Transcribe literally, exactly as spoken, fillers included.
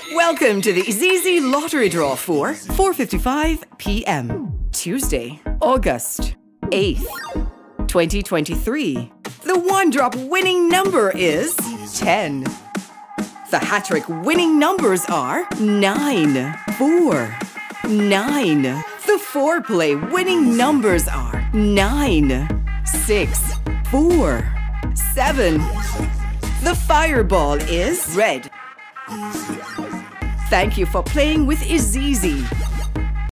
Welcome to the IZIZZI lottery draw for four fifty-five p m Tuesday, August eighth, twenty twenty-three. The one-drop winning number is ten. The HaTTrik winning numbers are nine, four, nine. The four-play winning numbers are nine, six, four, seven. The fireball is red. Thank you for playing with IZIZZI.